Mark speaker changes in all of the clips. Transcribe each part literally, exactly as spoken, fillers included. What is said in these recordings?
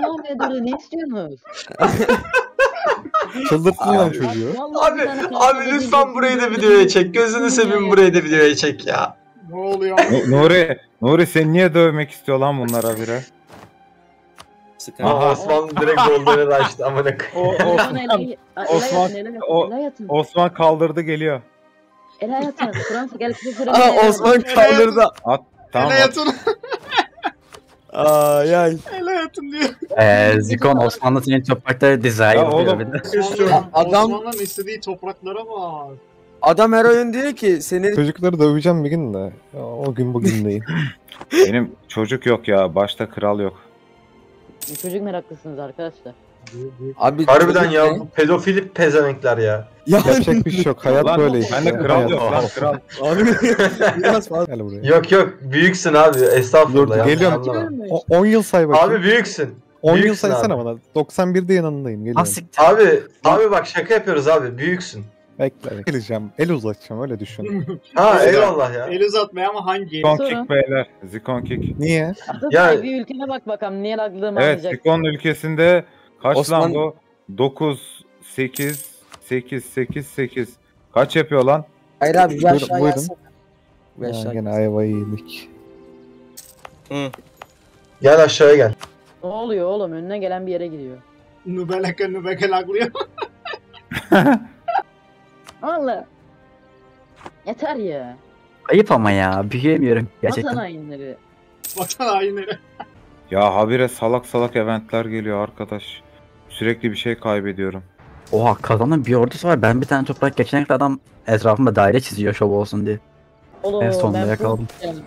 Speaker 1: Ahmet orada ne istiyorsunuz?
Speaker 2: Çıldırttın lan çocuğu.
Speaker 3: Abi, abi lütfen burayı da videoya çek. Gözünü seveyim burayı da videoya çek ya.
Speaker 4: Ne oluyor?
Speaker 5: Nuri, Nuri sen niye dövmek istiyor lan bunlara bire?
Speaker 3: Aha Osman direkt golleri açtı amına koyayım.
Speaker 5: Osman, Osman, Osman kaldırdı geliyor.
Speaker 1: El hayatın. Fransa gel kısa
Speaker 2: Aa Osman kaldırdı.
Speaker 5: At, tamam.
Speaker 4: El yatın.
Speaker 2: Aa ya.
Speaker 4: El yatın diyor.
Speaker 6: Eee Zikon Osmanlı senin toprakları desire
Speaker 5: Ya
Speaker 6: diyor
Speaker 5: oğlum.
Speaker 6: bir de.
Speaker 4: Osmanlı'nın
Speaker 2: Adam-
Speaker 4: Osmanlı'nın istediği topraklara bak.
Speaker 2: Adam her oyun diyor ki seni çocukları döveceğim bir gün de. Ya, o gün bugün değil.
Speaker 5: Benim çocuk yok ya. Başta kral yok.
Speaker 1: Çocuk meraklısınız arkadaşlar.
Speaker 2: Abi
Speaker 3: Harbiden
Speaker 2: çocuk
Speaker 3: ya
Speaker 2: ne?
Speaker 3: bu pedofili pezevenkler ya.
Speaker 2: Ya yapacak bir şey yok. Hayat
Speaker 5: Lan,
Speaker 2: böyle.
Speaker 5: bende kral yok lan kral.
Speaker 2: Abi biraz fazla. Gel buraya.
Speaker 3: Yok yok büyüksün abi estağfurullah.
Speaker 2: Dur,
Speaker 3: yanlış
Speaker 2: geliyorum.
Speaker 3: anlama.
Speaker 2: O- on yıl say bakayım.
Speaker 3: Abi büyüksün.
Speaker 2: on yıl
Speaker 3: büyüksün
Speaker 2: saysana
Speaker 3: abi.
Speaker 2: bana. doksan birde yanındayım. Geliyorum.
Speaker 6: Asiktir.
Speaker 3: Abi abi bak şaka yapıyoruz abi büyüksün.
Speaker 2: Bekle bekle. Geleceğim. El uzatacağım öyle düşün.
Speaker 3: Ha
Speaker 4: Evet.
Speaker 3: eyvallah ya.
Speaker 4: El uzatmaya ama hangi el?
Speaker 5: Zikon
Speaker 1: Sonra?
Speaker 5: kick beyler. Zikon kick.
Speaker 2: Niye?
Speaker 3: Ya-
Speaker 1: Ya bir ülkene bak bakalım niye laglığımı
Speaker 5: Evet
Speaker 1: anlayacak.
Speaker 5: Zikon ülkesinde kaç
Speaker 2: Osman-
Speaker 5: lan bu? dokuz, sekiz, sekiz, sekiz, sekiz. Kaç yapıyor lan?
Speaker 7: Hayır abi bir
Speaker 2: Buyurun,
Speaker 7: aşağı
Speaker 2: buyurun.
Speaker 7: gelsene. Bir
Speaker 2: Ya,
Speaker 7: aşağı
Speaker 2: gene ayvayı yedik.
Speaker 3: Gel aşağıya gel.
Speaker 1: Ne oluyor oğlum önüne gelen bir yere gidiyor.
Speaker 4: Nubeleke nubeke laglıyor.
Speaker 1: Allah. Yeter ya.
Speaker 6: Ayıp ama ya. Büyüyemiyorum
Speaker 1: Vatan
Speaker 6: gerçekten.
Speaker 1: hainleri.
Speaker 4: Vatan hainleri.
Speaker 5: Ya habire salak salak eventler geliyor arkadaş. Sürekli bir şey kaybediyorum.
Speaker 6: Oha kazanın bir ordusu var. Ben bir tane toprak geçene kadar adam etrafımda daire çiziyor şov olsun diye.
Speaker 1: Oğlum
Speaker 6: En sonunda
Speaker 1: ben
Speaker 6: yakaladım.
Speaker 1: bu- yani,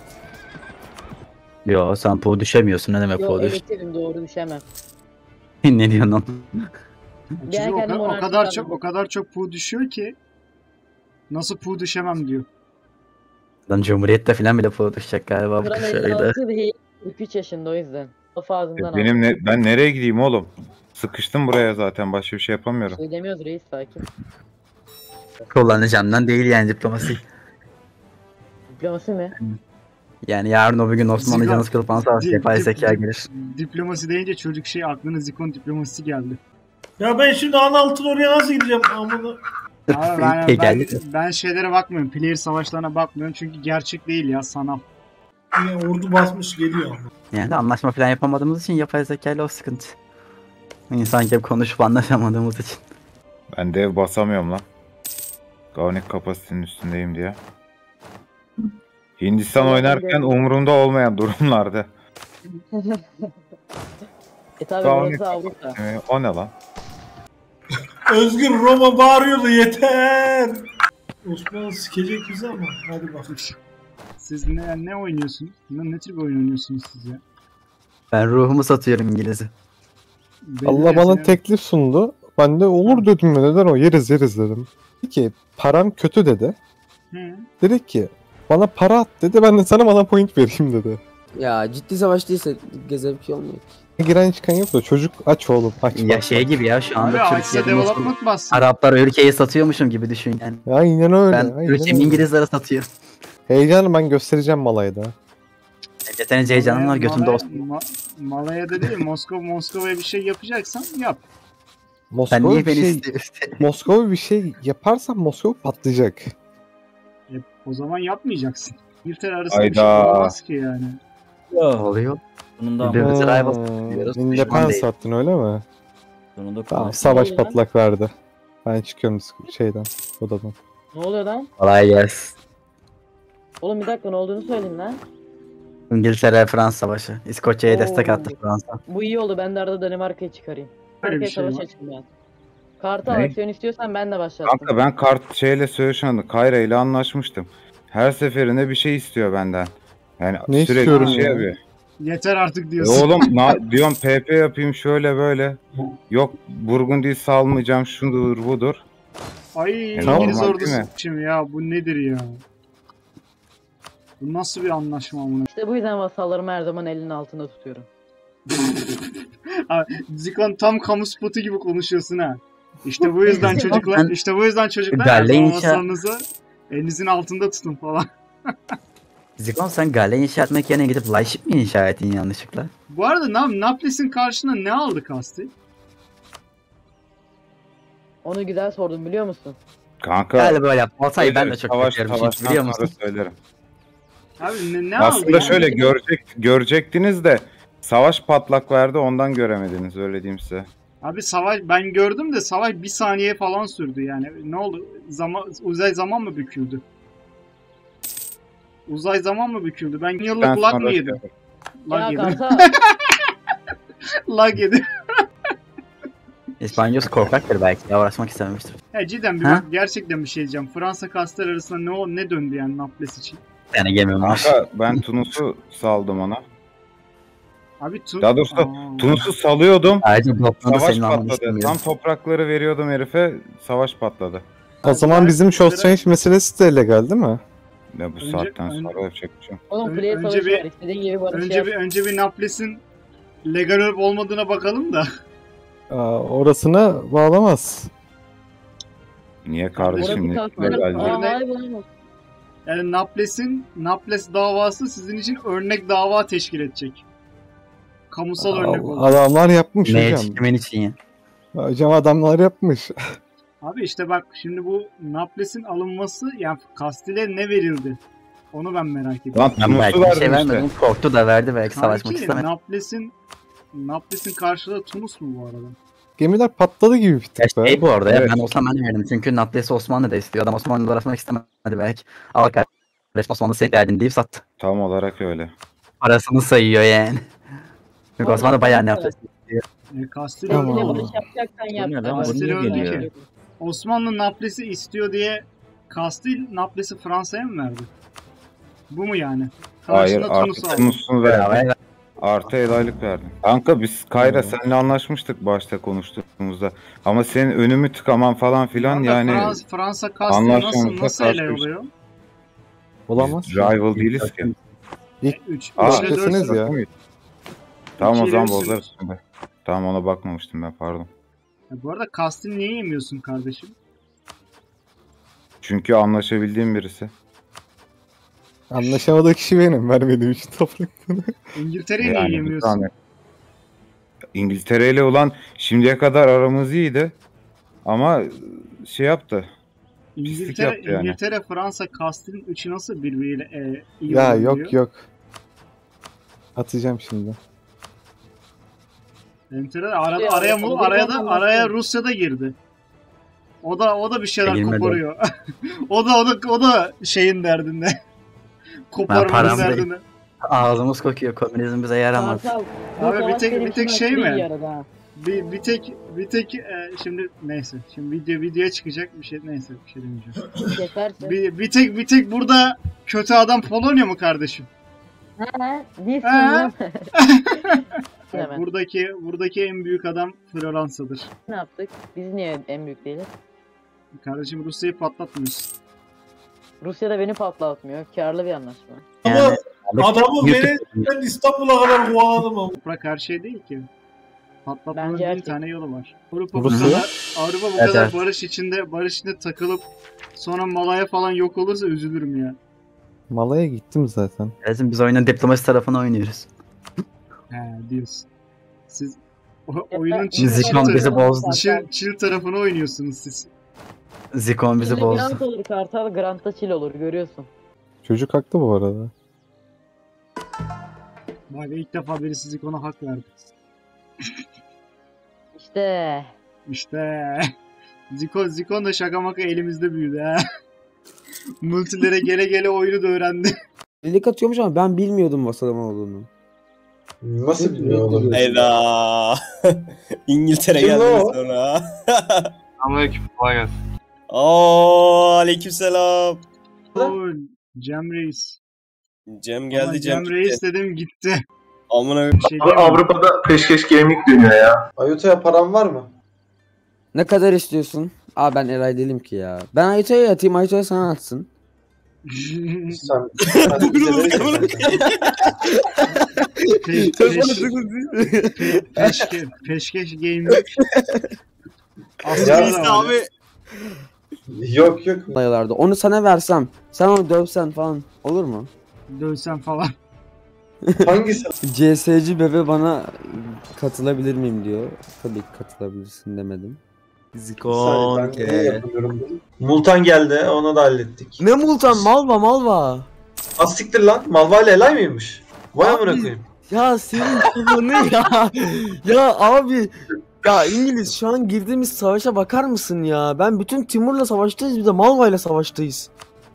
Speaker 6: Yo sen po düşemiyorsun ne demek
Speaker 1: Yo
Speaker 6: po düş.
Speaker 1: elektriğim doğru düşemem.
Speaker 6: Ne diyorsun lan?
Speaker 4: Çünkü o,
Speaker 1: kendim
Speaker 4: ka- o
Speaker 1: monarşi
Speaker 4: kadar
Speaker 1: aldım.
Speaker 4: çok o kadar çok pu düşüyor ki nasıl pu düşemem diyor.
Speaker 6: Lan Cumhuriyet'te falan bile po düşecek galiba bu
Speaker 1: Buranın
Speaker 6: kış öyle.
Speaker 1: elli altı değil. kırk üç yaşında o yüzden. Kafa ağzından
Speaker 5: Benim ne, ben nereye gideyim oğlum? Sıkıştım buraya zaten başka bir şey yapamıyorum.
Speaker 1: Söylemiyoruz reis sakin.
Speaker 6: Kullanacağımdan değil yani diplomasi.
Speaker 1: Diplomasi mi?
Speaker 6: Yani yarın o bir gün Osmanlı
Speaker 4: Zikon-
Speaker 6: canı sıkılıp bana savaş
Speaker 4: Di-
Speaker 6: yapay
Speaker 4: di-
Speaker 6: zeka gelir.
Speaker 4: Diplomasi deyince çocuk şey aklına Zikon diplomasisi geldi.
Speaker 8: Ya ben şimdi ana altın oraya nasıl gideceğim? Amına.
Speaker 4: Abi ben,
Speaker 6: Şey
Speaker 4: ben,
Speaker 6: geldi.
Speaker 4: ben şeylere bakmıyorum. Player savaşlarına bakmıyorum çünkü gerçek değil ya sanal.
Speaker 8: Yine ordu basmış geliyor ama.
Speaker 6: Yani anlaşma falan yapamadığımız için yapay zeka ile o sıkıntı. İnsan gibi konuşup anlaşamadığımız için.
Speaker 5: Ben dev basamıyorum lan. Gavnik kapasitenin üstündeyim diye. Hindistan oynarken umurumda olmayan durumlarda.
Speaker 1: E tabi
Speaker 5: Tamam.
Speaker 1: burası Avrupa.
Speaker 5: Ee, o ne lan?
Speaker 8: Özgür Roma bağırıyordu yeter. Osmanlı sikecek bizi ama hadi bakalım.
Speaker 4: Siz ne, ne oynuyorsunuz? Ne, ne tür bir oyun oynuyorsunuz siz ya?
Speaker 6: Ben ruhumu satıyorum İngiliz'i.
Speaker 4: Belli
Speaker 2: Allah bana
Speaker 4: mesela-
Speaker 2: teklif sundu. Ben de olur dedim. Neden o? Yeriz yeriz dedim. Dedi ki param kötü dedi.
Speaker 4: Hı.
Speaker 2: Dedi ki bana para at dedi. Ben de sana bana point vereyim dedi.
Speaker 7: Ya ciddi savaş değilse gezevki olmuyor.
Speaker 2: Giren çıkan yok da çocuk aç oğlum aç.
Speaker 6: Ya
Speaker 2: bak.
Speaker 6: şey gibi ya şu
Speaker 4: Abi
Speaker 6: anda
Speaker 4: açsa
Speaker 6: Türkiye'de Müslüman-
Speaker 4: development bassın.
Speaker 6: Araplar ülkeyi satıyormuşum gibi düşün yani.
Speaker 2: Aynen öyle.
Speaker 6: Ben
Speaker 2: aynen
Speaker 6: ülkemi
Speaker 2: öyle.
Speaker 6: İngilizlere satıyorum.
Speaker 2: Heyecanı ben göstereceğim Malay'da.
Speaker 6: Yeterince heyecanım var
Speaker 4: Malaya-
Speaker 6: götümde olsun.
Speaker 4: Ma- Malaya'da değil Moskova Moskova'ya bir şey yapacaksan yap.
Speaker 6: Sen
Speaker 2: Moskova
Speaker 6: niye
Speaker 2: bir
Speaker 6: beni
Speaker 2: şey,
Speaker 6: istiyorsun?
Speaker 2: Moskova bir şey yaparsan Moskova patlayacak.
Speaker 4: E, o zaman yapmayacaksın. İngiltere arasında bir
Speaker 5: Hayda.
Speaker 4: şey olmaz ki yani.
Speaker 6: Oluyor.
Speaker 9: Sonunda
Speaker 6: Bir de bize rival
Speaker 2: Hmm,
Speaker 6: diyoruz. Düşman
Speaker 2: Independence
Speaker 6: değil.
Speaker 2: attın öyle mi?
Speaker 9: sonunda
Speaker 2: Tamam
Speaker 9: konuştuk.
Speaker 2: savaş
Speaker 1: oluyor lan?
Speaker 2: patlak verdi. Ben çıkıyorum şeyden odadan.
Speaker 1: Ne oluyor lan?
Speaker 6: Kolay gelsin.
Speaker 1: Oğlum bir dakika ne olduğunu söyleyeyim lan.
Speaker 6: İngiltere Fransa savaşı. İskoçya'ya
Speaker 1: Oo.
Speaker 6: destek attı Fransa.
Speaker 1: Bu iyi oldu ben de arada Danimarka'yı çıkarayım.
Speaker 4: Öyle bir
Speaker 1: Danimarka'ya
Speaker 4: şey
Speaker 1: savaş
Speaker 4: var.
Speaker 1: açayım ben. Kartal
Speaker 5: Ne?
Speaker 1: aksiyon istiyorsan ben de başlattım.
Speaker 5: Kanka ben kart şeyle Söğüşan'ı Kayra ile anlaşmıştım. Her seferinde bir şey istiyor benden. Yani
Speaker 2: Ne
Speaker 5: sürekli
Speaker 2: istiyorum
Speaker 5: şey
Speaker 2: ya?
Speaker 5: yapıyor.
Speaker 4: Yeter artık
Speaker 5: E
Speaker 4: diyorsun.
Speaker 5: oğlum na, diyorum P P yapayım şöyle böyle. Yok Burgundy'yi salmayacağım şudur budur.
Speaker 4: Ay
Speaker 5: Tamam,
Speaker 4: İngiliz
Speaker 5: değil
Speaker 4: ordusu
Speaker 5: mi?
Speaker 4: şimdi ya bu nedir ya? Bu nasıl bir anlaşma bunu?
Speaker 1: İşte bu yüzden vasallarımı her zaman elinin altında tutuyorum.
Speaker 4: Zikon tam kamu spotu gibi konuşuyorsun ha. İşte bu yüzden çocuklar, işte bu yüzden çocuklar her
Speaker 6: Derleyin
Speaker 4: zaman
Speaker 6: içe-
Speaker 4: masanızı elinizin altında tutun falan.
Speaker 6: Zikon sen gale inşa etmek yerine gidip Lightship mi inşa ettin yanlışlıkla?
Speaker 4: Bu arada Nap Naples'in karşına ne aldı Kasti?
Speaker 1: Onu güzel sordun biliyor musun?
Speaker 5: Kanka.
Speaker 6: Galiba böyle yap. Altay ben de
Speaker 5: söylerim,
Speaker 6: çok
Speaker 5: savaş,
Speaker 6: bekliyorum çünkü
Speaker 5: savaştan
Speaker 6: biliyor
Speaker 5: sonra
Speaker 6: musun?
Speaker 5: söylerim.
Speaker 4: Abi ne, ne aldı?
Speaker 5: Aslında
Speaker 4: yani?
Speaker 5: şöyle görecek, görecektiniz de savaş patlak verdi ondan göremediniz öyle diyeyim size.
Speaker 4: Abi savaş ben gördüm de savaş bir saniye falan sürdü yani. Ne oldu? Zaman uzay zaman mı büküldü? Uzay zaman mı büküldü? Ben
Speaker 5: Ben
Speaker 4: yıllık lag
Speaker 5: sonra
Speaker 4: mı yedim?
Speaker 5: şey-
Speaker 4: Lag
Speaker 1: Ya
Speaker 4: yedim.
Speaker 1: Kartal.
Speaker 4: Lag yedim.
Speaker 6: İspanyol korkaktır belki ya uğraşmak istememiştir.
Speaker 4: Ya cidden bir
Speaker 6: Ha?
Speaker 4: bak gerçekten bir şey diyeceğim. Fransa kastlar arasında ne o ne döndü yani Naples için?
Speaker 6: Yani gemim var.
Speaker 5: Kanka ben Tunus'u saldım ona.
Speaker 4: Abi Tun
Speaker 5: Daha doğrusu
Speaker 4: Aa.
Speaker 5: Tunus'u salıyordum.
Speaker 6: Ayrıca bloklarını
Speaker 5: Savaş
Speaker 6: senin almanı
Speaker 5: patladı.
Speaker 6: istemiyorum.
Speaker 5: Tam toprakları veriyordum herife. Savaş patladı.
Speaker 2: O zaman bizim short change meselesi de legal değil mi?
Speaker 5: Ya bu
Speaker 4: Önce-
Speaker 5: saatten
Speaker 4: önce-
Speaker 5: sonra yapacak bir şey yok.
Speaker 1: Oğlum
Speaker 4: Ön-
Speaker 1: play
Speaker 4: önce
Speaker 1: savaşı
Speaker 4: bir-
Speaker 1: var. İstediğin gibi barış
Speaker 4: Önce
Speaker 1: yap.
Speaker 4: bir önce bir Naples'in legal olup olmadığına bakalım da.
Speaker 2: Aa, orasına bağlamaz.
Speaker 5: Niye kardeşim?
Speaker 1: Orası
Speaker 5: Ne
Speaker 1: kalkmadı.
Speaker 5: legal değil.
Speaker 1: Aa, hayır bulamaz.
Speaker 4: Yani Naples'in Naples davası sizin için örnek dava teşkil edecek. Kamusal örnek
Speaker 2: Aa,
Speaker 4: olur.
Speaker 2: adamlar yapmış
Speaker 6: Ne
Speaker 2: hocam.
Speaker 6: kimin için ya?
Speaker 2: Hocam adamlar yapmış.
Speaker 4: Abi işte bak şimdi bu Naples'in alınması yani Kastil'e ne verildi? Onu ben merak ediyorum.
Speaker 5: Lan
Speaker 6: Ben belki
Speaker 5: Tunus'u
Speaker 6: bir şey
Speaker 5: verdim işte.
Speaker 6: vermedim. Korktu da verdi belki savaşmak
Speaker 4: Kanki,
Speaker 6: istemedi.
Speaker 4: Naples'in Naples'in karşılığı Tunus mu bu arada?
Speaker 2: Gemiler patladı gibi bir
Speaker 6: Ya
Speaker 2: tık be.
Speaker 6: şey bu arada ya
Speaker 5: Evet.
Speaker 6: ben olsam ben de verdim. Çünkü Naples'i Osmanlı da istiyor. Adam Osmanlı'da uğraşmak istemedi belki. Al kardeş Osmanlı senin derdin deyip sattı.
Speaker 5: Tam olarak öyle.
Speaker 6: Parasını sayıyor yani. Çünkü
Speaker 1: Oğlum,
Speaker 6: Osmanlı bayağı
Speaker 1: Osmanlı-
Speaker 6: Naples.
Speaker 4: E, Kastil
Speaker 2: Tamam.
Speaker 1: Sevgili
Speaker 2: Aa.
Speaker 1: barış yapacaksan yap.
Speaker 6: Bu ne lan?
Speaker 1: Tamam.
Speaker 6: Bu niye
Speaker 1: Barış
Speaker 4: geliyor?
Speaker 1: yap.
Speaker 4: Osmanlı Naples'i istiyor diye Kastil Naples'i Fransa'ya mı verdi? Bu mu yani?
Speaker 5: Hayır
Speaker 4: Karşında Tunus'u
Speaker 5: artık
Speaker 4: aldı.
Speaker 5: Tunus'unu
Speaker 6: Bedavaya
Speaker 5: verdim.
Speaker 6: ver.
Speaker 5: Artı helallik verdim. Kanka biz Kayra
Speaker 2: Evet.
Speaker 5: seninle anlaşmıştık başta konuştuğumuzda. Ama senin önümü tıkaman falan filan
Speaker 4: Şu anda
Speaker 5: yani
Speaker 4: Frans, Fransa Kastil nasıl,
Speaker 5: anlaşmamıza
Speaker 4: nasıl
Speaker 5: karşı
Speaker 4: ele
Speaker 5: bir şey.
Speaker 4: oluyor?
Speaker 2: Olamaz.
Speaker 5: biz rival değiliz ki.
Speaker 4: üç
Speaker 5: Aa,
Speaker 4: ile dört
Speaker 2: deseniz
Speaker 4: sıra-
Speaker 2: ya.
Speaker 5: Tamam o
Speaker 4: İki
Speaker 5: zaman
Speaker 4: ileri
Speaker 5: bozarız şimdi. Tamam ona bakmamıştım ben pardon.
Speaker 4: Ya bu arada Kastil niye yemiyorsun kardeşim?
Speaker 5: Çünkü anlaşabildiğim birisi.
Speaker 2: Anlaşamadığı kişi benim. Vermediğim için topraklarını.
Speaker 4: İngiltere'yi niye
Speaker 5: Yani bir
Speaker 4: yemiyorsun?
Speaker 5: tane. İngiltere ile olan şimdiye kadar aramız iyiydi. Ama şey yaptı. pislik
Speaker 4: İngiltere,
Speaker 5: yaptı yani.
Speaker 4: İngiltere, Fransa, Kastil'in üçü nasıl birbiriyle e, iyi
Speaker 2: Ya
Speaker 4: olabiliyor?
Speaker 2: yok yok. Atacağım şimdi.
Speaker 4: İngiltere arada
Speaker 1: Şey,
Speaker 4: araya mı
Speaker 1: Amerika
Speaker 4: araya da
Speaker 1: falan
Speaker 4: araya
Speaker 1: nasıl?
Speaker 4: Rusya da girdi. O da o da bir şeyler
Speaker 6: Girmedi.
Speaker 4: koparıyor. o da o da o da şeyin derdinde. Koparmanın
Speaker 6: param değil.
Speaker 4: derdinde.
Speaker 6: Ağzımız kokuyor. Komünizm bize yaramaz.
Speaker 1: Kartal, bu
Speaker 4: Abi bir
Speaker 1: savaş
Speaker 4: tek-
Speaker 1: benim
Speaker 4: bir tek
Speaker 1: için
Speaker 4: şey
Speaker 1: aşırı
Speaker 4: mi?
Speaker 1: iyi yaradı ha.
Speaker 4: Bir, bir tek bir tek e, şimdi neyse. Şimdi video videoya çıkacak bir şey neyse bir şey demeyeceğim.
Speaker 1: Kesersin.
Speaker 4: Bir, bir tek bir tek burada kötü adam Polonya mı kardeşim?
Speaker 1: Ha, değilsin
Speaker 4: Ha?
Speaker 1: lan.
Speaker 4: Yani
Speaker 1: Hemen.
Speaker 4: buradaki buradaki en büyük adam Floransa'dır.
Speaker 1: Ne yaptık? Biz niye en büyük değiliz?
Speaker 4: Kardeşim Rusya'yı patlatmıyorsun.
Speaker 1: Rusya da beni patlatmıyor. Karlı bir anlaşma.
Speaker 6: Yani
Speaker 8: Ama adamı
Speaker 6: YouTube-
Speaker 8: beni ben İstanbul'a kadar kovaladım ama.
Speaker 4: Toprak her şey değil ki. Patlatmanın
Speaker 1: Bence
Speaker 4: bin
Speaker 1: erkek.
Speaker 4: tane yolu var. Avrupa bu
Speaker 2: Rusya?
Speaker 4: kadar Avrupa bu
Speaker 6: Evet,
Speaker 4: kadar
Speaker 6: evet.
Speaker 4: barış içinde barış içinde takılıp sonra Malaya falan yok olursa üzülürüm ya.
Speaker 2: Malaya gittim zaten.
Speaker 6: Bizim biz oyunun diplomasi tarafını oynuyoruz.
Speaker 4: He diyorsun. Siz o, oyunun
Speaker 6: Biz Zikon
Speaker 4: chill,
Speaker 6: bizi
Speaker 4: chill,
Speaker 6: bozdu.
Speaker 4: chill, chill tarafını oynuyorsunuz siz.
Speaker 6: Zikon bizi
Speaker 1: Şimdi
Speaker 6: bozdu.
Speaker 1: Grant olur Kartal, Grant'ta chill olur görüyorsun.
Speaker 2: Çocuk haklı bu arada.
Speaker 4: Vay be ilk defa birisi Zikon'a hak verdi.
Speaker 1: İşte
Speaker 4: İşte Zikon, Zikon da şaka maka elimizde büyüdü ha. Multilere gele gele oyunu da öğrendi.
Speaker 7: Delik atıyormuş ama ben bilmiyordum Vasalama olduğunu.
Speaker 8: Nasıl bilmiyor olabilir?
Speaker 9: Eda. İngiltere
Speaker 8: Kim
Speaker 9: geldi
Speaker 8: o?
Speaker 9: sonra.
Speaker 10: Selamünaleyküm. Kolay gelsin.
Speaker 9: Oo, aleykümselam.
Speaker 4: Oo, Cem Reis.
Speaker 9: Cem
Speaker 4: Ama
Speaker 9: geldi Cem
Speaker 4: Cem
Speaker 9: gitti.
Speaker 4: Reis dedim gitti.
Speaker 9: Amına
Speaker 4: Bir şey diyeyim mi?
Speaker 3: Avrupa'da peşkeş gaming dönüyor ya.
Speaker 8: Ayuta'ya param var mı?
Speaker 7: Ne kadar istiyorsun? Aa ben Eray değilim ki ya. Ben Ayuta'ya atayım, Ayuta'ya sana atsın.
Speaker 8: Sen.
Speaker 4: Pe- peş- peşke, peşkeş gaming. Aslında
Speaker 8: Ya-
Speaker 9: Reis
Speaker 4: da var.
Speaker 9: abi.
Speaker 8: Yok yok.
Speaker 7: Dayılarda. Onu sana versem, sen onu dövsen falan olur mu?
Speaker 4: Dövsem falan.
Speaker 8: Hangisi?
Speaker 7: C S'ci bebe bana katılabilir miyim diyor. Tabii ki katılabilirsin demedim.
Speaker 8: Ben ne yapıyorum? Multan geldi, onu da hallettik.
Speaker 7: Ne Multan? Malva Malva.
Speaker 8: Az siktir lan, Malva ile Elay mıymış? Vay
Speaker 7: Abi.
Speaker 8: amına koyayım.
Speaker 7: Ya senin kafanı ya. Ya abi. Ya İngiliz şu an girdiğimiz savaşa bakar mısın ya? Ben bütün Timur'la savaştayız, bir de Malva'yla savaştayız.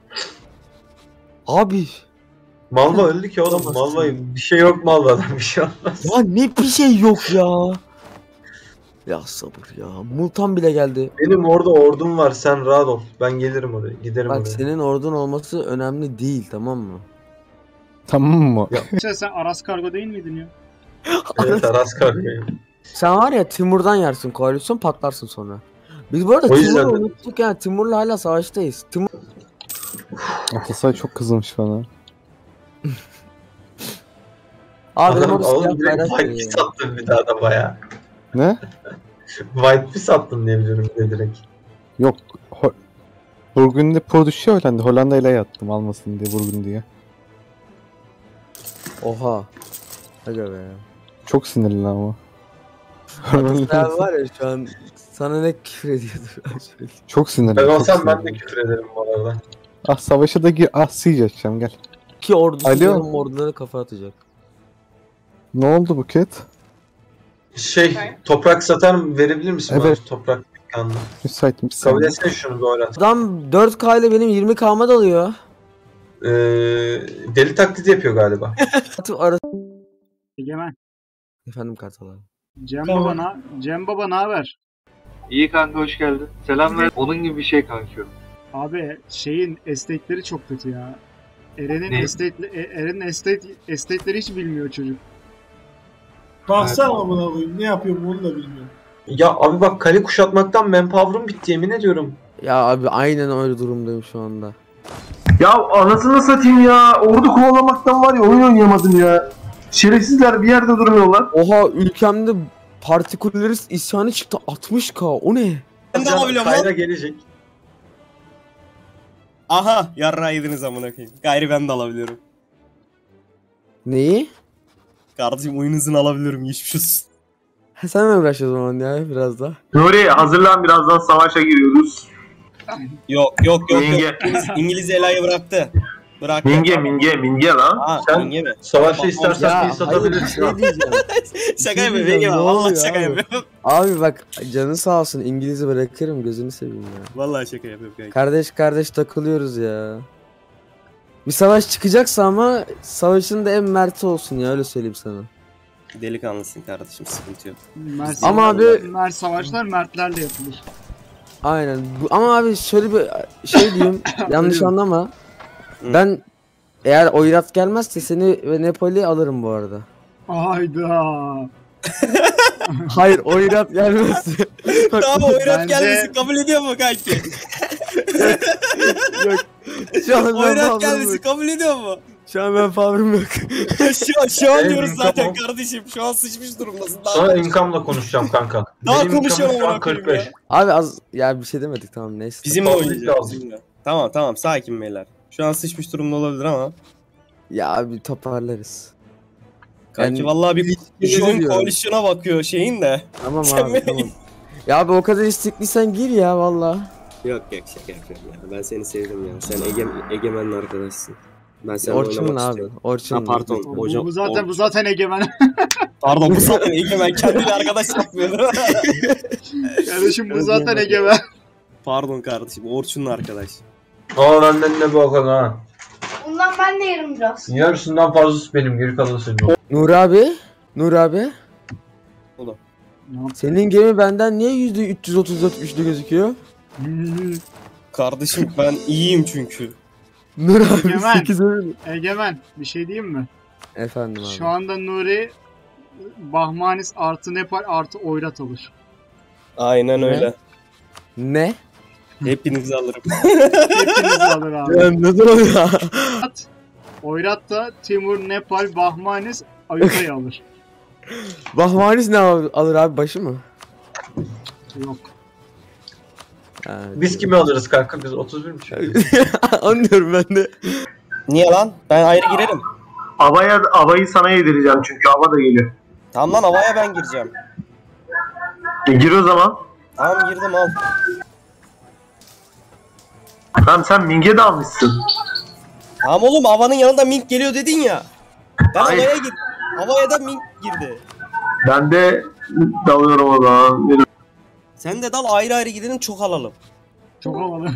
Speaker 7: Abi.
Speaker 8: Malva öldü ki oğlum. Malva bir şey yok Malva'dan bir şey olmaz.
Speaker 7: Ya ne bir şey yok ya. Ya sabır ya. Multan bile geldi.
Speaker 8: Benim orada ordum var, sen rahat ol. Ben gelirim oraya, giderim
Speaker 7: Bak
Speaker 8: oraya.
Speaker 7: senin ordun olması önemli değil, tamam mı?
Speaker 2: Tamam mı?
Speaker 4: Sen, sen Aras Kargo değil miydin ya?
Speaker 8: Evet, Aras kargayım.
Speaker 7: Sen var ya Timur'dan yersin, koalisyon patlarsın sonra. Biz bu arada
Speaker 8: O yüzden
Speaker 7: Timur'u
Speaker 8: de-
Speaker 7: unuttuk yani, Timur'la hala savaştayız. Timur...
Speaker 2: Atasay çok kızmış bana.
Speaker 7: Abi benim
Speaker 8: Adam,
Speaker 7: orası
Speaker 8: oğlum
Speaker 7: siyah
Speaker 8: direkt
Speaker 7: bayrak
Speaker 8: White
Speaker 7: diyor.
Speaker 8: Piece attın bir daha da baya.
Speaker 2: Ne?
Speaker 8: White Piece attın diye biliyorum bir de direkt.
Speaker 2: Yok. Ho Burgundy Pro düşüyor Hollanda. Hollanda ile yattım almasın diye Burgundy'ye.
Speaker 7: Oha. Aga be.
Speaker 2: Çok sinirli ama.
Speaker 7: Sen var ya şu an sana ne küfür ediyordur.
Speaker 2: Çok sinirli.
Speaker 8: Ben
Speaker 2: çok
Speaker 8: olsam ben de
Speaker 2: sinirli.
Speaker 8: küfür ederim bu arada.
Speaker 2: Ah savaşa da gir. Ah siege açacağım gel.
Speaker 7: Ki ordusu
Speaker 2: Alo.
Speaker 7: benim ordulara kafa atacak.
Speaker 2: Ne oldu Buket?
Speaker 8: Şey, toprak satar mı? Verebilir misin
Speaker 2: Evet.
Speaker 8: bana toprak dükkanını?
Speaker 2: Müsait bir
Speaker 8: Kabul
Speaker 2: saniye.
Speaker 8: etsene şunu bir oynat.
Speaker 7: Adam dört K ile benim yirmi K'ma dalıyor.
Speaker 8: Ee, deli taklidi yapıyor galiba.
Speaker 7: Arası...
Speaker 4: Egemen.
Speaker 7: Efendim Kartal abi.
Speaker 4: Cem
Speaker 10: Tamam.
Speaker 4: Baba na Cem Baba ne haber?
Speaker 10: İyi kanka hoş geldin. Selam ver. Onun gibi bir şey kanka.
Speaker 4: Abi şeyin estetleri çok kötü ya. Eren'in
Speaker 10: Ne?
Speaker 4: estet e- Eren'in estet estetleri hiç bilmiyor çocuk.
Speaker 8: Baksana
Speaker 11: amına koyayım ne yapıyorum onu da bilmiyorum.
Speaker 8: Ya abi bak, kale kuşatmaktan manpower'ım bitti yemin ediyorum.
Speaker 7: Ya abi aynen öyle durumdayım şu anda.
Speaker 11: Ya anasını satayım ya. Ordu kovalamaktan var ya oyun oynayamadım ya. Şerefsizler bir yerde durmuyorlar.
Speaker 7: Oha ülkemde partikulerist isyanı çıktı altmış K, o ne?
Speaker 9: Ben de alabiliyorum
Speaker 8: Kayra
Speaker 9: lan.
Speaker 8: gelecek.
Speaker 9: Aha yarrağı yediniz amına koyayım. Gayri ben de alabiliyorum.
Speaker 7: Neyi?
Speaker 9: Kardeşim oyun hızını alabiliyorum geçmiş olsun.
Speaker 7: Ha, sen mi uğraşıyorsun onun ya biraz da?
Speaker 11: Nuri hazırlan, birazdan savaşa giriyoruz.
Speaker 9: Yok yok yok
Speaker 11: Minge.
Speaker 9: yok. İngiliz, İngiliz Ela'yı bıraktı. Bıraktı.
Speaker 11: Minge minge minge lan.
Speaker 9: Ha,
Speaker 8: Sen-
Speaker 9: Minge mi?
Speaker 8: Savaşta
Speaker 9: Bak,
Speaker 8: istersen
Speaker 7: Ya
Speaker 8: bir
Speaker 7: hayır,
Speaker 8: satabilirsin.
Speaker 7: bir şey diyeceğim.
Speaker 9: Şaka
Speaker 7: şey
Speaker 9: yapıyorum
Speaker 7: diyeceğim,
Speaker 9: Egemen.
Speaker 7: ne
Speaker 9: Vallahi
Speaker 7: oluyor
Speaker 9: şaka
Speaker 7: abi?
Speaker 9: yapıyorum.
Speaker 7: Abi bak canı sağ olsun, İngiliz'i bırakırım, gözünü seveyim ya.
Speaker 9: Vallahi şaka yapıyorum kanka.
Speaker 7: Kardeş kardeş takılıyoruz ya. Bir savaş çıkacaksa ama savaşın da en merti olsun ya, öyle söyleyeyim sana.
Speaker 9: Delikanlısın kardeşim, sıkıntı yok.
Speaker 4: Mert,
Speaker 7: Ama abi-
Speaker 4: Mert savaşlar Mertlerle yapılır.
Speaker 7: Aynen. Bu, ama abi şöyle bir şey diyeyim, yanlış
Speaker 4: Buyurun.
Speaker 7: anlama.
Speaker 9: Hı.
Speaker 7: Ben eğer Oyrat gelmezse seni ve Nepal'i alırım bu arada.
Speaker 4: Hayda.
Speaker 7: Hayır, Oyrat gelmezse.
Speaker 9: Tamam oyrat
Speaker 4: Bence-
Speaker 9: gelmesin kabul ediyor mu kanki?
Speaker 7: Yok. Şu an ben
Speaker 9: Oyrat
Speaker 7: favrım
Speaker 9: gelmesin
Speaker 7: yok.
Speaker 9: kabul ediyor mu?
Speaker 7: Şu an ben favrım yok.
Speaker 9: şu, an- şu an
Speaker 8: Benim
Speaker 9: diyoruz
Speaker 8: income
Speaker 9: zaten
Speaker 8: o.
Speaker 9: kardeşim. Şu an sıçmış durumdasın. Daha
Speaker 8: Sonra income'la konuşacağım kanka.
Speaker 9: Daha
Speaker 8: Benim
Speaker 9: konuşamam
Speaker 8: income'ım şu an
Speaker 9: amına koyayım
Speaker 8: kırk beş.
Speaker 9: ya.
Speaker 7: Abi az ya bir şey demedik, tamam neyse.
Speaker 9: Bizimle
Speaker 8: Tamam,
Speaker 9: oynayacağız.
Speaker 8: lazım.
Speaker 9: Bizimle. Tamam tamam sakin beyler. Şu an sıçmış durumda olabilir ama.
Speaker 7: Ya abi toparlarız.
Speaker 9: Kanki
Speaker 7: Yani-
Speaker 9: vallahi bir
Speaker 7: Yemin
Speaker 9: Jun
Speaker 7: ediyorum.
Speaker 9: koalisyona bakıyor şeyin de.
Speaker 7: Tamam
Speaker 9: Sen
Speaker 7: abi
Speaker 9: benim-
Speaker 7: tamam. Ya abi o kadar istekliysen gir ya valla.
Speaker 9: Yok yok şaka yapıyorum ya. Ben seni sevdim ya. Sen Ege, Egemen'le arkadaşsın. Ben seninle
Speaker 7: Orçun'un
Speaker 9: oynamak
Speaker 7: abi.
Speaker 9: istiyorum.
Speaker 7: Orçun'un.
Speaker 9: Ha, pardon.
Speaker 4: Bu,
Speaker 9: Hocam,
Speaker 4: bu zaten
Speaker 9: Or-
Speaker 4: bu zaten Egemen.
Speaker 9: Pardon bu zaten Egemen kendiyle arkadaş yapmıyordu.
Speaker 4: Kardeşim bu zaten Egemen.
Speaker 9: Pardon kardeşim Orçun'un arkadaş.
Speaker 8: Aa benden ne bakın ha.
Speaker 12: Bundan ben de yerim biraz.
Speaker 8: Yarısından fazlası benim, geri kalanı senin.
Speaker 7: Nur abi. Nur abi.
Speaker 9: Oğlum.
Speaker 7: Senin gemi benden niye yüzde üç yüz otuz dört güçlü gözüküyor?
Speaker 9: Kardeşim ben iyiyim çünkü.
Speaker 7: Nur abi
Speaker 4: Egemen.
Speaker 7: sekiz öyle.
Speaker 4: Egemen bir şey diyeyim mi?
Speaker 7: Efendim abi.
Speaker 4: Şu anda Nuri Bahmanis artı Nepal artı Oyrat alır.
Speaker 9: Aynen
Speaker 7: Ne?
Speaker 9: öyle.
Speaker 7: Ne?
Speaker 9: Hepinizi alırım.
Speaker 4: Hepiniz alır abi.
Speaker 7: Ya neden oluyor?
Speaker 4: Oyrat da Timur, Nepal, Bahmanis, Ayutthaya alır.
Speaker 7: Bahmanis ne al- alır abi, başı mı?
Speaker 4: Yok.
Speaker 7: Ha,
Speaker 8: Biz kimi alırız kanka? Biz otuz bir mi çıkıyoruz?
Speaker 7: anlıyorum ben de.
Speaker 13: Niye lan? Ben ayrı girerim.
Speaker 11: Avaya, avayı sana yedireceğim çünkü ava da geliyor.
Speaker 13: Tamam lan havaya ben gireceğim.
Speaker 11: E, gir o zaman.
Speaker 13: Tamam girdim al.
Speaker 11: Tamam sen Ming'e de almışsın.
Speaker 13: Tamam oğlum havanın yanında Mink geliyor dedin ya. Ben
Speaker 11: Hayır.
Speaker 13: havaya gir. Havaya da Mink girdi.
Speaker 11: Ben de dalıyorum o zaman.
Speaker 13: Sen de dal ayrı ayrı gidelim çok alalım.
Speaker 4: Çok havalı.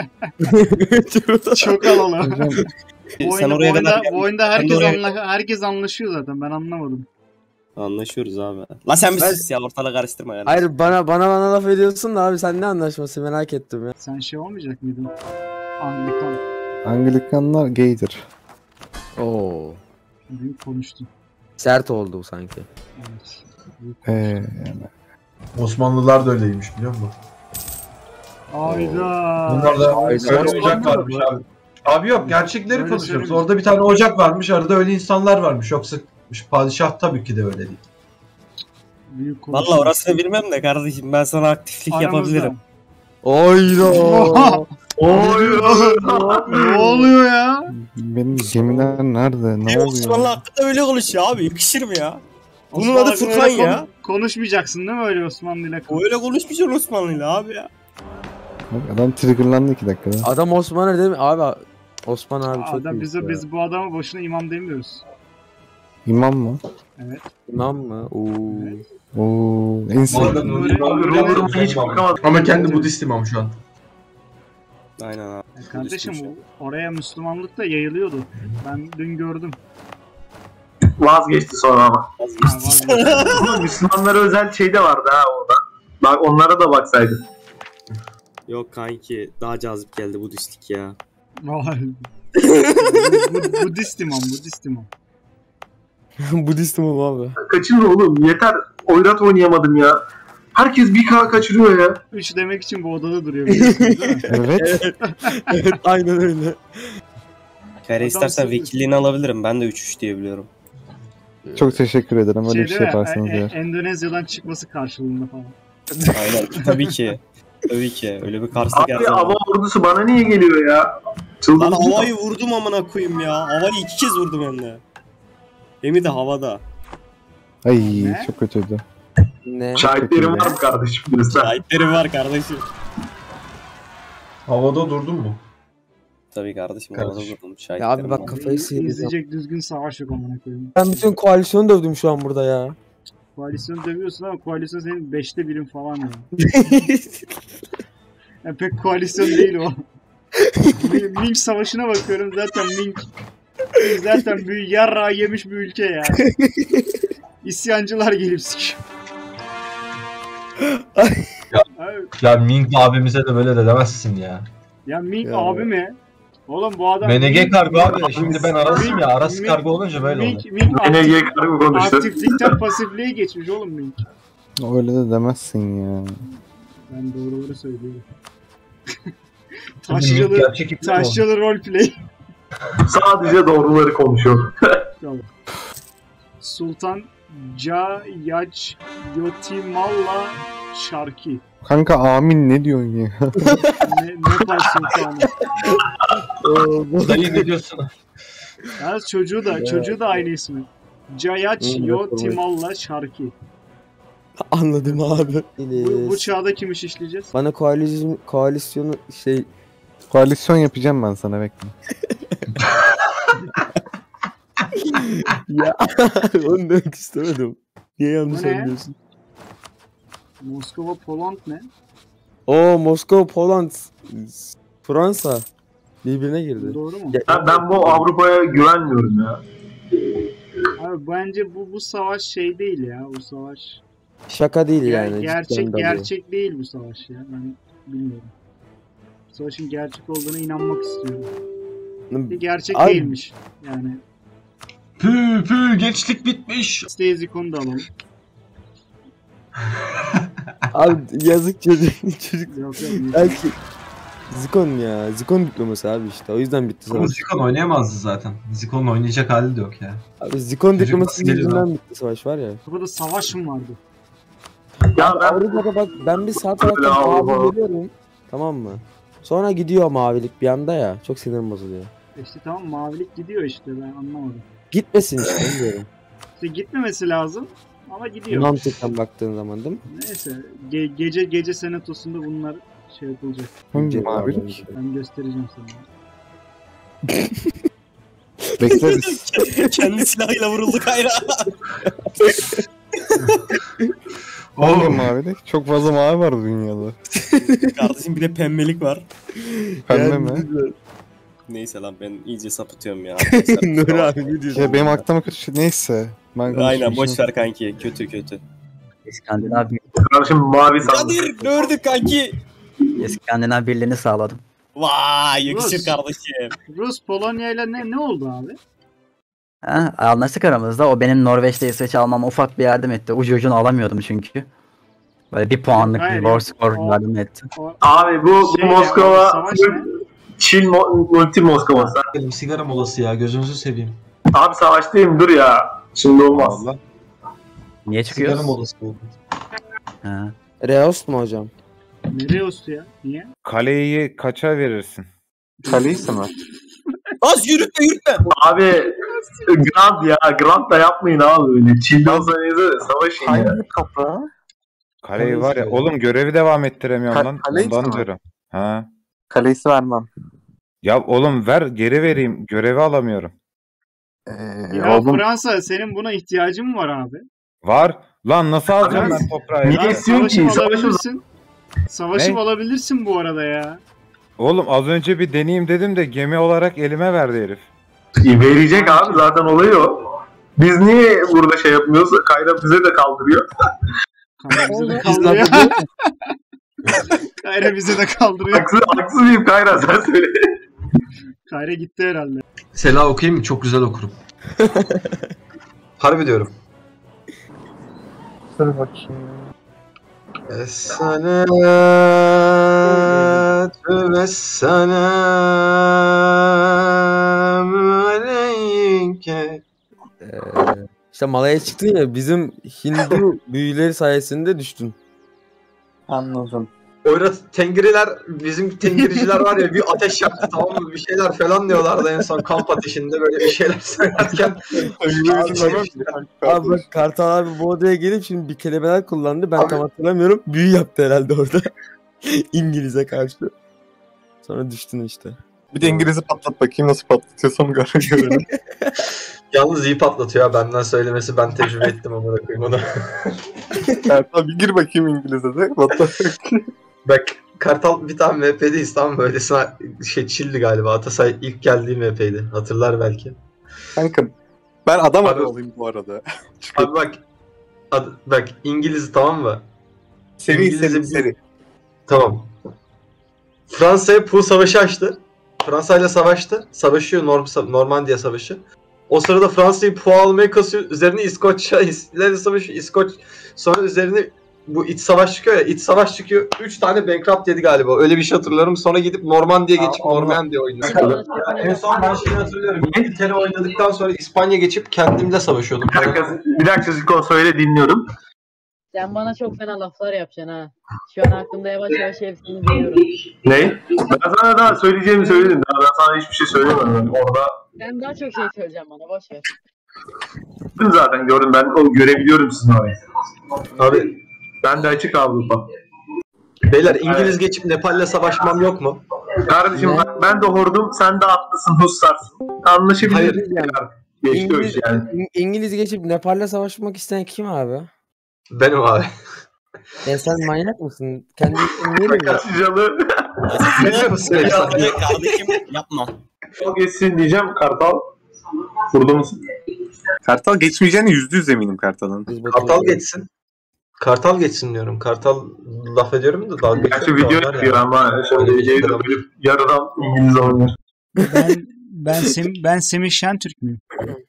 Speaker 4: Çok havalı. Bu
Speaker 13: Sen
Speaker 4: oyunda,
Speaker 13: oraya
Speaker 4: bu oyunda,
Speaker 13: kadar
Speaker 4: bu oyunda herkes,
Speaker 13: oraya-
Speaker 4: anla, herkes anlaşıyor zaten ben anlamadım.
Speaker 13: Anlaşıyoruz abi. La sen bir
Speaker 7: Ben-
Speaker 13: sus ya ortalığı karıştırma yani.
Speaker 7: Hayır bana bana bana laf ediyorsun da abi sen ne anlaşması merak ettim ya.
Speaker 4: Sen şey olmayacak mıydın? Anglikan.
Speaker 2: Anglikanlar gaydir.
Speaker 7: Oo.
Speaker 4: Büyük konuştun.
Speaker 7: Sert oldu bu sanki.
Speaker 4: Evet.
Speaker 2: Ee, yani.
Speaker 14: Osmanlılar da öyleymiş biliyor musun?
Speaker 4: Ayda.
Speaker 14: Bunlar da
Speaker 4: Ayda.
Speaker 14: öyle ocak varmış abi. Abi yok gerçekleri
Speaker 4: Öyle
Speaker 14: konuşuyoruz.
Speaker 4: söyleyeyim.
Speaker 14: Orada bir tane ocak varmış arada öyle insanlar varmış. Yoksa padişah tabii ki de öyle değil.
Speaker 4: Büyük konuştun.
Speaker 13: Valla orasını bilmem de kardeşim ben sana aktiflik
Speaker 4: Aramızda.
Speaker 13: yapabilirim.
Speaker 7: Oyda.
Speaker 4: Ne oluyor ya?
Speaker 2: Benim gemiler nerede? Ne
Speaker 13: Ne
Speaker 2: oluyor?
Speaker 13: Osmanlı hakkında öyle konuşuyor abi yakışır mı ya? Bunun
Speaker 4: Osmanlı
Speaker 13: adı Furkan
Speaker 4: öyle
Speaker 13: ya.
Speaker 4: kon- Konuşmayacaksın değil mi öyle Osmanlı'yla?
Speaker 13: O öyle konuşmayacaksın Osmanlı'yla abi ya.
Speaker 2: Bak, adam triggerlandı iki dakikada.
Speaker 7: Adam Osman'ı değil mi? Abi Osman abi çok
Speaker 4: Adam,
Speaker 7: iyi.
Speaker 4: biz, biz bu adama boşuna imam demiyoruz.
Speaker 2: İmam mı?
Speaker 4: Evet.
Speaker 7: İmam mı? Oo.
Speaker 2: Oo, en
Speaker 14: Bu
Speaker 2: sevdiğim.
Speaker 14: arada Nuri
Speaker 11: Roller'ıma hiç bakamadım.
Speaker 14: ama kendi Budist imam şu an.
Speaker 13: Aynen abi.
Speaker 4: Ya kardeşim o- oraya Müslümanlık da yayılıyordu. Ben dün gördüm.
Speaker 11: Vazgeçti sonra ama.
Speaker 4: Ha, vazgeçtim.
Speaker 11: Ama Müslümanlara özel şey de vardı ha orada. Bak onlara da baksaydın.
Speaker 13: Yok kanki daha cazip geldi Budistlik ya.
Speaker 4: Vay. Bu- Budist imam, Budist imam.
Speaker 7: Budist mi abi?
Speaker 11: Kaçın oğlum yeter. Oyrat oynayamadım ya. Herkes bir K kaçırıyor ya.
Speaker 4: üç demek için bu odada duruyor biliyorsunuz değil mi?
Speaker 2: Evet.
Speaker 7: Evet aynen öyle.
Speaker 13: Kare istersen
Speaker 4: söylüyor.
Speaker 13: vekilliğini alabilirim. Ben de üç üç diyebiliyorum.
Speaker 2: Çok teşekkür ederim. Öyle
Speaker 4: Şey
Speaker 2: bir şey
Speaker 4: değil mi?
Speaker 2: yaparsanız
Speaker 4: E- e-
Speaker 2: eğer.
Speaker 4: Endonezya'dan çıkması karşılığında falan.
Speaker 13: Aynen tabii ki. Tabii ki. Öyle bir karslık her
Speaker 11: Abi
Speaker 13: zaman.
Speaker 11: hava ordusu bana niye geliyor ya?
Speaker 13: Lan
Speaker 11: Çıldırdım.
Speaker 13: havayı vurdum amına koyayım ya. Havayı iki kez vurdum hem de. Hem de havada.
Speaker 2: Ay
Speaker 4: Ne?
Speaker 2: çok kötüydü.
Speaker 7: Ne?
Speaker 11: Şahitlerim var mı kardeşim lütfen?
Speaker 13: Şahitlerim var kardeşim.
Speaker 14: Havada durdun mu?
Speaker 13: Tabii kardeşim havada
Speaker 14: Kardeşim.
Speaker 13: vurdum.
Speaker 7: Ya abi
Speaker 13: Şahitlerim
Speaker 7: bak
Speaker 13: var.
Speaker 7: kafayı sıyıracağım.
Speaker 4: İzleyecek düzgün savaş yok amına koyayım.
Speaker 7: Ben bütün koalisyonu dövdüm şu an burada ya.
Speaker 4: Koalisyonu dövüyorsun ama koalisyon senin beşte birin falan ya. Ya pek koalisyon değil o. Mi- Ming savaşına bakıyorum zaten Ming. Ming zaten bir yarra yemiş bir ülke ya. İsyancılar gelip sikiyor. Abi,
Speaker 14: Ya Ming abimize de böyle de demezsin ya.
Speaker 4: ya Ming
Speaker 7: Ya.
Speaker 4: abi mi? Oğlum bu adam...
Speaker 14: M N G
Speaker 4: Ming-
Speaker 14: kargo abi. Şimdi ben arasıyım ya. Arası
Speaker 4: Ming-
Speaker 14: kargo olunca böyle
Speaker 4: Ming,
Speaker 14: olur.
Speaker 4: Ming
Speaker 11: N
Speaker 4: aktif,
Speaker 11: G kargo konuştu.
Speaker 4: aktiflikten pasifliğe geçmiş oğlum Ming.
Speaker 2: Öyle de demezsin ya.
Speaker 4: Ben doğruları söylüyorum.
Speaker 14: Ming
Speaker 4: Taşyalı,
Speaker 14: gerçek iptal oldu.
Speaker 4: taşyalı roleplay.
Speaker 11: Sadece doğruları konuşuyor.
Speaker 4: Tamam. Sultan Cayaç Yotimalla Şarki.
Speaker 2: Kanka amin ne diyorsun ya?
Speaker 4: Ne, Nepal Sultanı.
Speaker 14: Dayı ne diyorsun?
Speaker 4: Yalnız çocuğu da, çocuğu da aynı ismi. Cayaç
Speaker 7: Hmm,
Speaker 4: Yotimalla Şarki.
Speaker 7: Anladım abi.
Speaker 4: Bu, bu çağda kim iş işleyeceğiz?
Speaker 7: Bana koalisyon koalisyonu şey
Speaker 2: Koalisyon yapacağım ben sana bekle.
Speaker 7: ya onu demek istemedim. Niye yanlış
Speaker 4: Bu ne?
Speaker 7: anlıyorsun?
Speaker 4: Moskova, Poland ne?
Speaker 7: Oo Moskova, Poland, Fransa birbirine girdi.
Speaker 4: Doğru mu?
Speaker 7: Ya-
Speaker 11: Ben, ben bu Avrupa'ya güvenmiyorum ya.
Speaker 4: Abi bence bu bu savaş şey değil ya. Bu savaş
Speaker 7: Şaka değil
Speaker 4: Ger-
Speaker 7: yani.
Speaker 4: gerçek
Speaker 7: cidden de
Speaker 4: gerçek değil bu savaş ya. Ben bilmiyorum. Bu savaşın gerçek olduğuna inanmak istiyorum.
Speaker 7: bu.
Speaker 4: Gerçek
Speaker 7: Abi-
Speaker 4: değilmiş. Yani
Speaker 14: Pü pü gençlik bitmiş.
Speaker 4: Stay Zicon'u da alalım.
Speaker 7: Abi yazık çocuk. çocuk.
Speaker 4: Yok yok.
Speaker 7: Belki Zikon ya. Zikon diploması abi işte. O yüzden bitti
Speaker 14: Ama
Speaker 7: savaş.
Speaker 14: Zikon oynayamazdı zaten. Zikon'un oynayacak hali de yok ya.
Speaker 7: Abi Zikon
Speaker 14: Çocuk
Speaker 7: diploması
Speaker 14: nasıl geliyor
Speaker 7: yüzünden bitti savaş var ya.
Speaker 4: Burada savaş mı vardı?
Speaker 11: Ya ben
Speaker 7: Avrupa'da bak ben bir sağ taraftan
Speaker 11: Avrupa.
Speaker 7: mavi görüyorum. Tamam mı? Sonra gidiyor mavilik bir anda ya. Çok sinirim bozuluyor.
Speaker 4: İşte tamam mavilik gidiyor işte ben anlamadım.
Speaker 7: Gitmesin işte diyorum.
Speaker 4: İşte gitmemesi lazım ama gidiyor.
Speaker 7: Mantıktan baktığın zaman değil mi?
Speaker 4: Neyse ge- gece gece senatosunda bunlar şey yapılacak.
Speaker 2: Hangi mavilik?
Speaker 4: Ben göstereceğim sana.
Speaker 2: Bekleriz.
Speaker 13: Kendi silahıyla vuruldu Kayra.
Speaker 2: Hangi mavilik? Çok fazla mavi var dünyada.
Speaker 13: Kardeşim bir de pembelik var.
Speaker 2: Pembe mi?
Speaker 13: Neyse lan ben iyice sapıtıyorum ya.
Speaker 7: Nur abi ne diyorsun?
Speaker 2: Ya benim aklıma kötü şey neyse. Ben
Speaker 13: Aynen boş ver kanki. Kötü kötü.
Speaker 6: İskandinav,
Speaker 11: Kardeşim mavi sandım.
Speaker 13: Kadir gördük kanki.
Speaker 6: İskandinav birliğini sağladım.
Speaker 13: Vay yakışır
Speaker 4: Rus.
Speaker 13: kardeşim.
Speaker 4: Rus Polonya ile ne ne oldu abi?
Speaker 6: Ha, anlaştık aramızda. O benim Norveç'te İsveç almama ufak bir yardım etti. Ucu ucuna alamıyordum çünkü. Böyle bir puanlık
Speaker 4: Hayır,
Speaker 6: bir war score
Speaker 4: o-
Speaker 6: yardım etti.
Speaker 4: O,
Speaker 11: Abi bu,
Speaker 4: Şey
Speaker 11: bu
Speaker 4: ya,
Speaker 11: Moskova
Speaker 4: savaş ne?
Speaker 11: Çin mo- multi Moskova'sı.
Speaker 14: Benim sigara molası ya gözünüzü seveyim.
Speaker 11: Abi savaştayım dur ya. Şimdi olmaz.
Speaker 5: Allah.
Speaker 6: Niye
Speaker 14: Sigara
Speaker 6: çıkıyoruz?
Speaker 14: molası oldu.
Speaker 6: Ha.
Speaker 7: Reos mu hocam?
Speaker 4: nereye olsun ya? Niye?
Speaker 5: Kaleyi kaça verirsin?
Speaker 2: Kaleyse mi?
Speaker 13: Az yürütme yürütme.
Speaker 11: Abi Grand ya. Grand da yapmayın abi öyle. Çin'de olsanız savaşın ya.
Speaker 2: Hangi kapı?
Speaker 5: Kaleyi var ya. Oğlum görevi devam ettiremiyorum
Speaker 2: Ka-
Speaker 5: lan.
Speaker 2: kaleyi
Speaker 5: Ondan
Speaker 2: mi?
Speaker 5: diyorum. Ha.
Speaker 2: Kaleysi vermem.
Speaker 5: Ya oğlum ver geri vereyim. Görevi alamıyorum.
Speaker 2: Ee,
Speaker 4: Ya
Speaker 2: oğlum
Speaker 4: Fransa senin buna ihtiyacın mı var abi?
Speaker 5: Var. Lan nasıl alacağım
Speaker 4: Evet.
Speaker 5: ben toprağı?
Speaker 11: Niye
Speaker 5: ya?
Speaker 11: istiyorsun ki?
Speaker 4: Savaşıp
Speaker 11: Savaşı
Speaker 4: alabilirsin. Savaşıp
Speaker 5: Ne?
Speaker 4: alabilirsin bu arada ya.
Speaker 5: Oğlum az önce bir deneyeyim dedim de gemi olarak elime verdi herif.
Speaker 11: verecek abi zaten olayı o. Biz niye burada şey yapmıyoruz? Kayra bize de kaldırıyor.
Speaker 4: Kayra bize de kaldırıyor. Kayra bize de kaldırıyor.
Speaker 11: haksız, haksız mıyım Kayra sen söyle.
Speaker 4: Kayra gitti herhalde.
Speaker 14: Sela okuyayım mı? Çok güzel okurum.
Speaker 3: Harbi diyorum.
Speaker 2: dur bakayım.
Speaker 3: Es-salatu ve-selamu aleyke.
Speaker 7: Ee, işte Malaya çıktın ya bizim Hindu büyüleri sayesinde düştün.
Speaker 2: Anladım.
Speaker 3: Orada tengriler, bizim tengiriciler var ya bir ateş yaktı tamam mı bir şeyler falan diyorlardı en son kamp ateşinde böyle bir şeyler söylerken.
Speaker 7: Abi bak Kartal abi bu odaya gelip şimdi bir kelimeler kullandı. Ben
Speaker 3: Abi-
Speaker 7: tam hatırlamıyorum. Büyü yaptı herhalde orada. İngiliz'e karşı. Sonra düştün işte.
Speaker 2: Bir de İngiliz'i patlat bakayım nasıl patlatıyorsam görelim.
Speaker 3: Yalnız iyi patlatıyor ya benden söylemesi ben tecrübe ettim amına koyayım onu.
Speaker 2: Kartal bir gir bakayım İngiliz'e de patlat.
Speaker 3: Bak Kartal bir tane M P'deyiz tamam mı? Öylesine şey çildi galiba. Atasay ilk geldiği M P'ydi. Hatırlar belki.
Speaker 2: Kanka ben adam
Speaker 3: Abi-
Speaker 2: adı olayım bu arada.
Speaker 3: Abi bak ad, bak İngiliz tamam mı?
Speaker 2: Seri
Speaker 3: İngilizce
Speaker 2: seri
Speaker 3: bir-
Speaker 2: seri.
Speaker 3: Tamam. Fransa'ya Pul Savaşı açtı. Fransa ile savaştı. Savaşıyor Norm Normandiya Savaşı. O sırada Fransa'yı puan almaya kasıyor. Üzerine İskoçya ile savaşıyor. İskoç sonra üzerine bu iç savaş çıkıyor ya. İç savaş çıkıyor. üç tane bankrupt yedi galiba. Öyle bir şey hatırlıyorum. Sonra gidip Normandiya geçip Normandiya oynadı. En son ben şeyi hatırlıyorum. İngiltere oynadıktan sonra İspanya geçip kendimle savaşıyordum.
Speaker 11: Bir dakika, bir dakika Ziko söyle dinliyorum.
Speaker 1: Sen bana çok fena laflar yapacaksın ha. Şu an aklımda yavaş yavaş hepsini biliyorum.
Speaker 11: Ne? Ben sana daha söyleyeceğimi söyledim. Daha ben sana hiçbir şey söylemedim. Orada
Speaker 1: Sen daha çok şey söyleyeceğim bana boş ver.
Speaker 11: gittim zaten gördüm. Ben o görebiliyorum sizin orayı.
Speaker 3: Abi
Speaker 11: Ben de açık Avrupa.
Speaker 3: beyler İngiliz geçip Nepal'le savaşmam yok mu?
Speaker 11: Kardeşim ben, ben de hordum, sen de atlısın, Hussar'sın. Anlaşabiliriz
Speaker 3: Hayır.
Speaker 11: yani. Geçti o
Speaker 7: İngiliz,
Speaker 11: iş yani.
Speaker 7: İng- İngiliz geçip Nepal'le savaşmak isteyen kim abi?
Speaker 3: Benim abi.
Speaker 7: Ya sen manyak mısın? Kendi niye böyle?
Speaker 11: Kaçıcalı.
Speaker 3: Ne musun?
Speaker 13: Kardeşim yapma.
Speaker 11: O geçsin diyeceğim, Kartal. Burada mısın?
Speaker 2: Kartal geçmeyeceğine yüzde yüz eminim Kartal'ın.
Speaker 3: Kartal geçsin. Kartal geçsin diyorum. Kartal laf ediyorum da dalga
Speaker 11: Gerçi
Speaker 3: geçiyorum
Speaker 11: video
Speaker 3: da onlar
Speaker 11: yapıyor
Speaker 3: yani.
Speaker 11: ama şöyle videoyu da bölüp yarıdan İngiliz oynuyor.
Speaker 4: Ben ben Sem ben Semih Şentürk müyüm?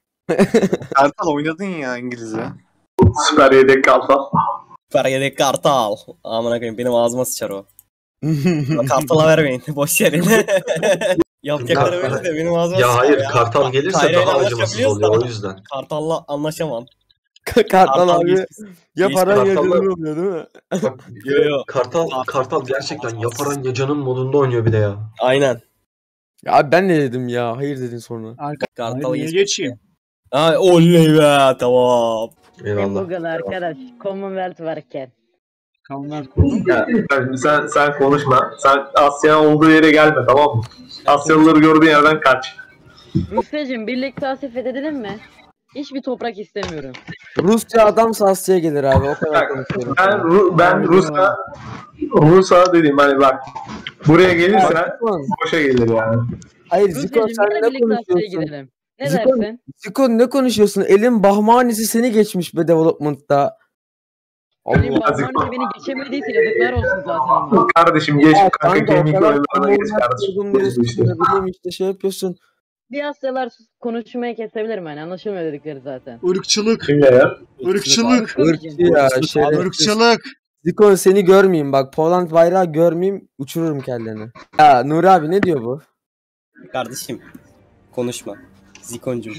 Speaker 2: Kartal oynadın ya İngiliz'e.
Speaker 11: Süper yedek Kartal.
Speaker 13: Süper yedek kartal. Amına koyayım benim ağzıma sıçar o. Kartala vermeyin. Boş yerin. Yapacakları
Speaker 3: Ya-
Speaker 13: öyle de benim ağzıma
Speaker 3: Ya
Speaker 13: sıçar
Speaker 3: hayır
Speaker 13: ya.
Speaker 3: Kartal gelirse
Speaker 13: Kayra'yla
Speaker 3: daha acımasız
Speaker 13: anlaşabiliyoruz
Speaker 3: oluyor
Speaker 13: da
Speaker 3: o yüzden.
Speaker 13: Kartal'la anlaşamam.
Speaker 7: Kartal abi
Speaker 13: geçsin.
Speaker 7: ya
Speaker 13: Geçsin,
Speaker 7: paran ya
Speaker 3: Kartal'la-
Speaker 7: canın oluyor değil mi?
Speaker 13: Yo yo.
Speaker 3: Kartal Kartal gerçekten yaparan yacanın modunda oynuyor bir de ya.
Speaker 13: Aynen.
Speaker 7: Ya ben ne dedim ya? Hayır dedin sonra.
Speaker 4: Arka
Speaker 13: Kartal
Speaker 4: niye
Speaker 13: geç.
Speaker 4: geçeyim?
Speaker 13: Ay oley be tamam.
Speaker 3: Eyvallah.
Speaker 1: Google arkadaş. Commonwealth varken.
Speaker 4: Commonwealth kurdum.
Speaker 11: Ya, sen, sen, sen konuşma. Sen Asya'nın olduğu yere gelme, tamam mı? Asyalıları gördüğün yerden kaç.
Speaker 1: Rusya'cığım birlikte Asya fethedelim mi? Hiçbir toprak istemiyorum.
Speaker 7: Rusça adamsa Asya'ya gelir abi. O kadar konuşuyorum.
Speaker 11: Ben, Ru- ben Rus'a Rus'a dedim hani bak. Buraya gelirse boşa gelir yani.
Speaker 7: Hayır Ziko
Speaker 1: Rusya'cığım
Speaker 7: sen
Speaker 1: yine
Speaker 7: ne
Speaker 1: birlikte Asya'ya
Speaker 7: konuşuyorsun?
Speaker 1: gidelim. Ne
Speaker 7: Ziko,
Speaker 1: dersin?
Speaker 7: Ziko ne konuşuyorsun? Elin Bahmanisi seni geçmiş be development'ta.
Speaker 1: Benim
Speaker 11: Allah
Speaker 1: Bahman'ı beni geçemediyse yazıklar olsun zaten ama.
Speaker 11: Kardeşim geç
Speaker 7: Ya
Speaker 11: kanka
Speaker 7: kanka o
Speaker 11: kemik
Speaker 7: kadar
Speaker 11: oyunlarına geç
Speaker 7: Commonwealth
Speaker 11: kardeşim.
Speaker 7: kurdum
Speaker 11: Geç
Speaker 7: diyorsun.
Speaker 11: işte.
Speaker 7: Ne bileyim işte şey yapıyorsun.
Speaker 1: Bir Asyalar konuşmayı kesebilirim yani anlaşılmıyor dedikleri zaten.
Speaker 4: Irkçılık.
Speaker 11: Kim ya?
Speaker 4: Irkçılık.
Speaker 7: Irkçı ya şerefsiz.
Speaker 4: Irkçılık.
Speaker 7: Ziko seni görmeyeyim bak. Poland bayrağı görmeyeyim uçururum kelleni. Ya Nuri abi ne diyor bu?
Speaker 13: Kardeşim konuşma. Zikoncum.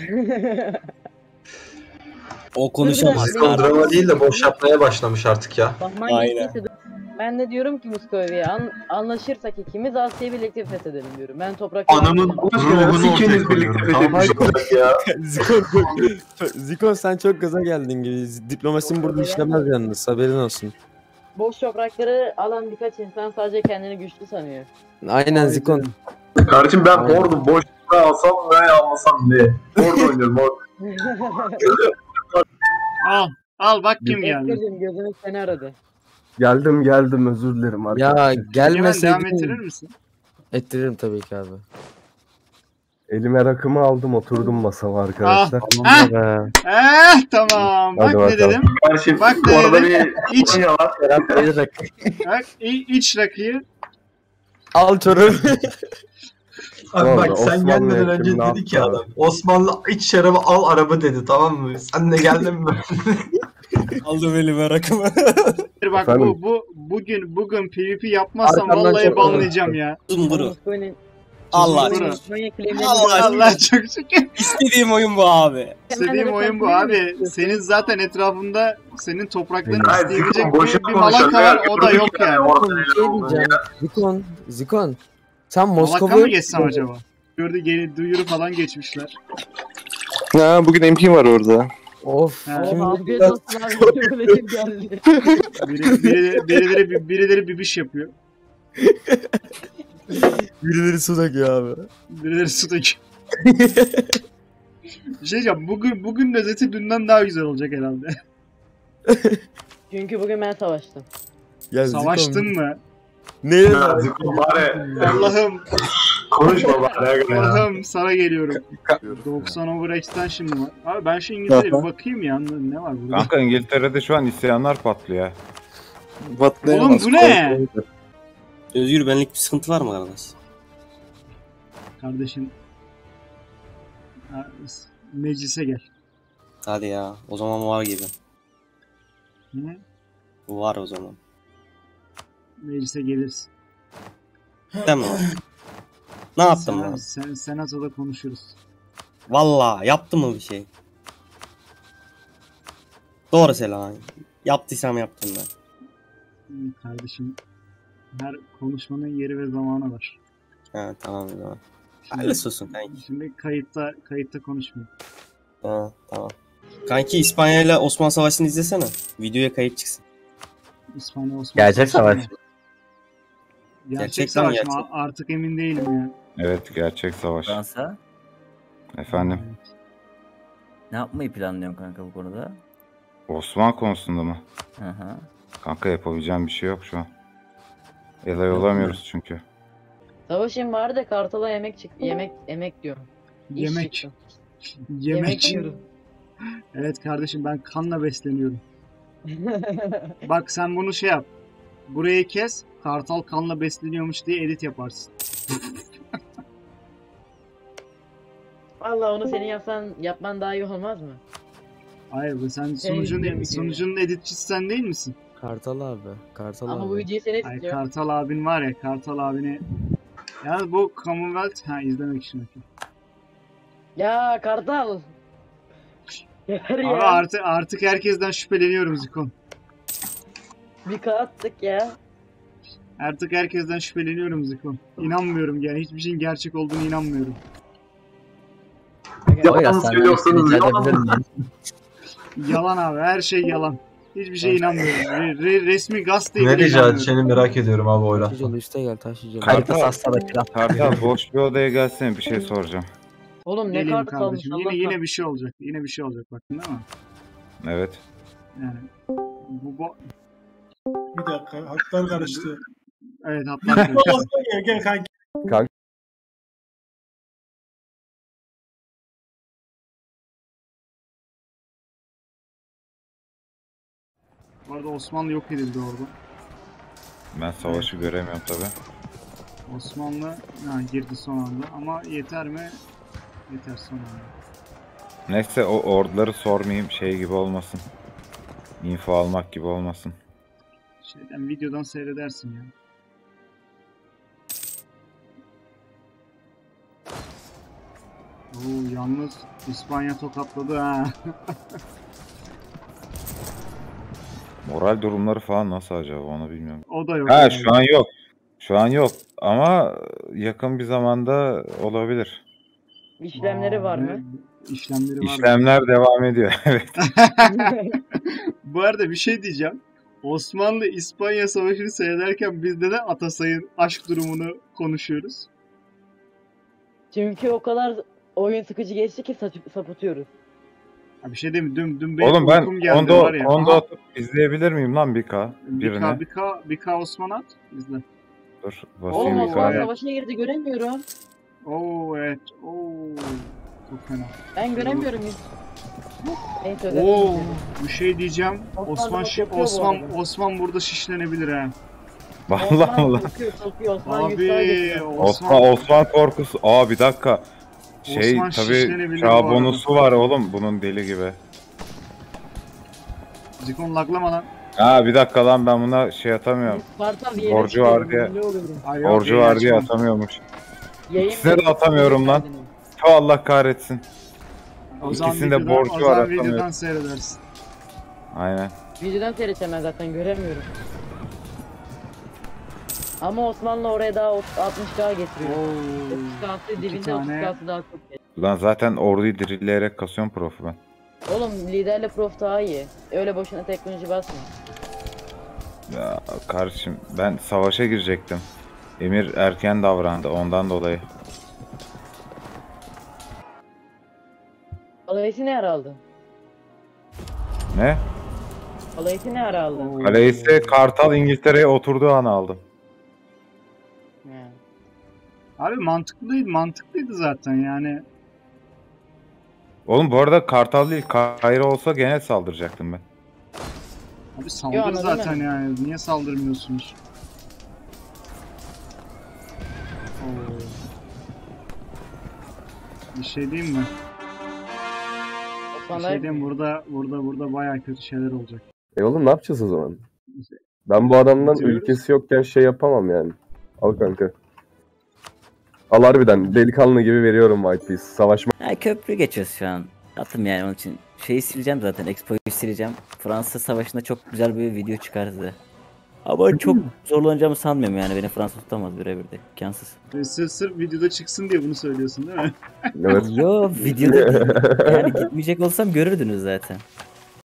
Speaker 13: O konuşamaz.
Speaker 3: Zikon drama değil de boş yapmaya başlamış artık ya.
Speaker 1: Bahman
Speaker 13: Aynen.
Speaker 1: geçtiyse de- ben de diyorum ki Moskova'ya an, anlaşırsak ikimiz Asya'yı birlikte fethedelim diyorum. Ben toprak
Speaker 11: Ananın ruhunu ikiniz birlikte fethetmiş olacak ya.
Speaker 7: Ziko, Ziko sen çok gaza geldin gibi. Diplomasin burada işlemez yalnız haberin olsun.
Speaker 1: boş toprakları alan birkaç insan sadece kendini güçlü sanıyor.
Speaker 7: Aynen Ziko.
Speaker 11: Kardeşim ben Bordo boş alsam veya almasam diye. Bordo oynuyorum. Bordo.
Speaker 4: Al. Al bak kim geldi.
Speaker 1: Ektirdim gözümüz seni aradı.
Speaker 15: Geldim geldim özür dilerim
Speaker 7: Ya
Speaker 15: arkadaşlar.
Speaker 4: Hemen
Speaker 7: gelmeseydin.
Speaker 4: devam ettirir misin?
Speaker 7: Ettiririm tabii ki abi.
Speaker 15: Elime rakımı aldım oturdum masama arkadaşlar.
Speaker 4: Ah.
Speaker 7: Be.
Speaker 4: Eh tamam. Bak
Speaker 15: Hadi
Speaker 4: ne
Speaker 15: bakalım.
Speaker 4: dedim.
Speaker 11: Kardeşim
Speaker 4: Bak ne
Speaker 11: orada
Speaker 4: dedim.
Speaker 11: bir
Speaker 4: İç.
Speaker 11: Konya var.
Speaker 4: Bak i- iç rakıyı.
Speaker 7: Al çoru.
Speaker 3: Abi
Speaker 15: Vallahi
Speaker 3: bak sen
Speaker 15: Osmanlı
Speaker 3: gelmeden önce
Speaker 15: yakın, ne
Speaker 3: dedi ki
Speaker 15: yaptı
Speaker 3: adam. Osmanlı iç şarabı al araba dedi, tamam mı? Sen de geldin mi?
Speaker 13: Aldım elime rakımı.
Speaker 4: Bak
Speaker 15: Efendim?
Speaker 4: bu bu bugün bugün PvP yapmazsam
Speaker 7: Arkamdan
Speaker 4: vallahi
Speaker 7: çok-
Speaker 4: banlayacağım ya.
Speaker 13: Zumburu.
Speaker 1: Moskova'nın
Speaker 13: Allah
Speaker 4: Zumburu.
Speaker 1: Moskova claimlerini
Speaker 13: Allah
Speaker 1: gördüm.
Speaker 4: Allah çok şükür.
Speaker 13: İstediğim oyun bu abi.
Speaker 4: İstediğim oyun bu abi. Senin zaten etrafında senin topraklarını
Speaker 11: Hayır,
Speaker 4: isteyebilecek
Speaker 11: Zikon
Speaker 4: bir,
Speaker 11: boşuna
Speaker 4: bir
Speaker 11: konuşuyor.
Speaker 4: malaka var o da yok yani.
Speaker 11: Orada
Speaker 7: Bir şey diyeceğim. Zikon, Zikon. Sen
Speaker 4: Malaka
Speaker 7: Moskova'ya
Speaker 4: mı geçsem acaba? Gördü geri duyuru falan geçmişler.
Speaker 2: Ha, bugün M P var orada.
Speaker 7: Of.
Speaker 4: Ha.
Speaker 7: Kim
Speaker 1: Oha afiyet olsun abi. Böyle kim geldi?
Speaker 4: Biri, biri, birileri, bir- birileri bir biş yapıyor.
Speaker 7: birileri su döküyor abi.
Speaker 4: Birileri su döküyor. Bir şey diyeceğim. Bugün, bugün özeti dünden daha güzel olacak herhalde.
Speaker 1: Çünkü bugün ben savaştım.
Speaker 7: Ya
Speaker 4: Savaştın mı?
Speaker 7: Ne?
Speaker 11: Ya Zikon bari
Speaker 4: Allah'ım.
Speaker 11: konuşma bari. ya.
Speaker 4: Allah'ım sana geliyorum. doksan over extension var. Abi ben şu İngiltere'ye bir bakayım ya. Ne var burada?
Speaker 5: Kanka İngiltere'de şu an isyanlar patlıyor.
Speaker 4: Oğlum bu ne?
Speaker 13: Özgür benlik bir sıkıntı var mı kardeş?
Speaker 4: Kardeşim. Ha, meclise gel.
Speaker 13: Hadi ya. O zaman var gibi.
Speaker 4: Hı?
Speaker 13: Var o zaman.
Speaker 4: Meclise gelirsin.
Speaker 13: Değil mi? Ne yaptım
Speaker 4: Sen,
Speaker 13: lan?
Speaker 4: sen, senatoda konuşuruz.
Speaker 13: Valla yaptım mı bir şey? Doğru selam. Yaptıysam yaptım ben.
Speaker 4: Hı, Kardeşim. Her konuşmanın yeri ve zamanı var.
Speaker 13: Ha tamam o zaman.
Speaker 4: Şimdi,
Speaker 13: Öyle susun kanki.
Speaker 4: şimdi kayıtta kayıtta konuşmuyor.
Speaker 13: Ha tamam. Kanki İspanya ile Osmanlı Savaşı'nı izlesene. Videoya kayıt çıksın.
Speaker 4: İspanya Osmanlı
Speaker 6: Gerçek savaş.
Speaker 4: Gerçek,
Speaker 13: Gerçekten
Speaker 4: savaş
Speaker 13: gerçek.
Speaker 4: mı? Artık emin değilim ya.
Speaker 5: Evet, gerçek savaş.
Speaker 6: Fransa
Speaker 5: Efendim.
Speaker 6: ne yapmayı planlıyorsun kanka bu konuda?
Speaker 5: Osman konusunda mı?
Speaker 6: Hı hı.
Speaker 5: Kanka yapabileceğim bir şey yok şu an. Elay olamıyoruz çünkü.
Speaker 1: Savaşın vardı da Kartal'a yemek çıktı. Yemek emek diyorum. İş
Speaker 4: Yemek.
Speaker 1: çıktı.
Speaker 4: Yemek.
Speaker 1: yiyorum.
Speaker 4: Evet kardeşim ben kanla besleniyorum. Bak sen bunu şey yap. Burayı kes. Kartal kanla besleniyormuş diye edit yaparsın.
Speaker 1: Vallahi onu senin yapsan yapman daha iyi olmaz mı?
Speaker 4: Hayır be sen
Speaker 1: Şey,
Speaker 4: sunucunun,
Speaker 1: yemek
Speaker 4: sunucunun editçisi sen değil misin?
Speaker 7: Kartal abi. Kartal
Speaker 1: Ama
Speaker 7: abi.
Speaker 1: bu videoyu sen
Speaker 4: Ay
Speaker 1: istiyor.
Speaker 4: Kartal abin var ya Kartal abini. Ya bu Commonwealth ha izlemek için. okey.
Speaker 1: Ya Kartal. Yeter
Speaker 4: Abi
Speaker 1: ya.
Speaker 4: artık artık herkesten şüpheleniyorum Zikon.
Speaker 1: Bir kağıttık ya.
Speaker 4: Artık herkesten şüpheleniyorum Zikon. İnanmıyorum yani. Hiçbir şeyin gerçek olduğunu inanmıyorum.
Speaker 11: Yalan söylüyorsanız yalan.
Speaker 4: Yalan abi. Her şey yalan. Hiçbir şeye inanmıyorum. Re- re- resmi gazete
Speaker 14: Ne rica edeceğini merak ediyorum abi oyla.
Speaker 7: Taşıcalı üste gel taşıcalı.
Speaker 6: Haritası hasta da
Speaker 5: Kartal boş bir odaya gelsene, bir şey soracağım.
Speaker 1: Oğlum ne
Speaker 4: Geleyim
Speaker 1: kartı almış
Speaker 4: kardeşim.
Speaker 1: Allah
Speaker 4: Yine yine
Speaker 1: Allah.
Speaker 4: bir şey olacak. Yine bir şey olacak bakın değil mi?
Speaker 5: Evet.
Speaker 4: Yani bu, bu
Speaker 16: Bir dakika hatlar karıştı.
Speaker 4: evet hatlar karıştı.
Speaker 16: Gel gel kanki.
Speaker 15: Kanka.
Speaker 4: Bu arada Osmanlı yok edildi orada.
Speaker 5: Ben savaşı göremiyorum tabi.
Speaker 4: Osmanlı ha, girdi son anda ama yeter mi? Yeter son anda.
Speaker 5: Neyse o orduları sormayayım, şey gibi olmasın. Info almak gibi olmasın.
Speaker 4: Şeyden videodan seyredersin ya. Oo, yalnız İspanya tokatladı ha.
Speaker 5: Moral durumları falan nasıl acaba onu bilmiyorum.
Speaker 4: O da yok.
Speaker 5: Ha
Speaker 4: yani.
Speaker 5: şu an yok. Şu an yok ama yakın bir zamanda olabilir.
Speaker 1: İşlemleri var mı?
Speaker 4: İşlemleri var.
Speaker 5: İşlemler devam ediyor. Evet.
Speaker 4: Bu arada bir şey diyeceğim. Osmanlı-İspanya Savaşı'nı seyrederken bizde de Atasay'ın aşk durumunu konuşuyoruz.
Speaker 1: Çünkü o kadar oyun sıkıcı geçti ki saç- sapıtıyoruz.
Speaker 4: Ha, bir şey diyeyim mi? Dün, dün benim
Speaker 5: Oğlum ben
Speaker 4: uykum geldi
Speaker 5: onda,
Speaker 4: var ya.
Speaker 5: onda
Speaker 4: Aha,
Speaker 5: atıp izleyebilir miyim lan bir K?
Speaker 4: bir
Speaker 5: Birine.
Speaker 4: K, bir K, bir K Osman at. İzle.
Speaker 5: Dur
Speaker 1: Oğlum
Speaker 5: basayım bir
Speaker 1: Osmanlı
Speaker 5: K'ya.
Speaker 1: savaşına girdi göremiyorum.
Speaker 4: Oo evet. Oo. Çok fena.
Speaker 1: Ben göremiyorum. Neyse öyle.
Speaker 4: Oo, bir şey diyeceğim.
Speaker 1: Osman
Speaker 4: Osman
Speaker 1: da
Speaker 4: şi-
Speaker 1: yapıyor bu
Speaker 4: Osman
Speaker 1: arada.
Speaker 4: Osman burada şişlenebilir ha.
Speaker 5: Vallahi mı lan?
Speaker 1: Sokuyor, sokuyor. Osman
Speaker 4: Abi
Speaker 1: yükseldi.
Speaker 5: Osman, Osman korkusu. Aa bir dakika. Şey
Speaker 4: Osman
Speaker 5: tabi
Speaker 4: şişlenebilir bu
Speaker 5: çağ
Speaker 4: arada.
Speaker 5: bonusu var oğlum bunun deli gibi.
Speaker 4: Zikon laklama lan.
Speaker 5: Aa bir dakika lan ben buna şey atamıyorum.
Speaker 1: Kartal bir yere
Speaker 5: Borcu
Speaker 1: çıkıyorum,
Speaker 5: var diye.
Speaker 1: ne oluyorum?
Speaker 4: Ay, yok,
Speaker 5: Borcu
Speaker 4: yayın
Speaker 5: var diye
Speaker 4: açmam.
Speaker 5: atamıyormuş.
Speaker 1: Yayın
Speaker 5: İkisine de
Speaker 1: bekliyorum,
Speaker 5: atamıyorum lan.
Speaker 1: geldiniz.
Speaker 5: Tüh Allah kahretsin.
Speaker 4: O zaman
Speaker 5: İkisinde
Speaker 4: videodan,
Speaker 5: borcu
Speaker 4: o
Speaker 5: var
Speaker 4: zaman
Speaker 5: atamıyorum.
Speaker 4: videodan seyredersin.
Speaker 5: Aynen.
Speaker 1: Videodan seyredeceğim ben zaten göremiyorum. Ama Osmanlı oraya daha altmış K getiriyor. otuz K'sı dibinde
Speaker 4: tane.
Speaker 1: otuz K'sı daha çok getiriyor.
Speaker 5: Lan zaten orduyu dirilleyerek kasıyorum profu ben.
Speaker 1: Oğlum liderle prof daha iyi. Öyle boşuna teknoloji basma.
Speaker 5: Ya kardeşim ben savaşa girecektim. Emir erken davrandı ondan dolayı.
Speaker 1: Alayeti ne ara aldın?
Speaker 5: Ne?
Speaker 1: Alayeti ne ara aldın?
Speaker 5: Kaleyse Kartal İngiltere'ye oturduğu an aldım.
Speaker 1: He.
Speaker 4: Abi mantıklıydı, mantıklıydı zaten yani.
Speaker 5: Oğlum bu arada Kartal değil Kayra olsa gene saldıracaktım ben.
Speaker 4: Abi saldır
Speaker 1: Yo, anladın
Speaker 4: zaten
Speaker 1: mı?
Speaker 4: yani. Niye saldırmıyorsunuz? Oo. Bir şey diyeyim mi? Bir
Speaker 1: Osmanlı
Speaker 4: şey diyeyim burada burada burada bayağı kötü şeyler olacak.
Speaker 15: E oğlum ne yapacağız o zaman? Ben bu adamdan
Speaker 4: Bitiyoruz.
Speaker 15: ülkesi yokken şey yapamam yani. Al kanka. Al harbiden delikanlı gibi veriyorum White Piece. Savaşma.
Speaker 17: Ha, köprü geçiyoruz şu an. Atım yani onun için. Şeyi sileceğim zaten. Expo'yu sileceğim. Fransa Savaşı'nda çok güzel bir video çıkardı. Ama çok zorlanacağımı sanmıyorum yani. Beni Fransa tutamaz birebir de. İmkansız.
Speaker 4: E, Sırf, sırf videoda çıksın diye bunu söylüyorsun değil mi?
Speaker 15: Evet.
Speaker 17: Yo videoda değil. Yani gitmeyecek olsam görürdünüz zaten.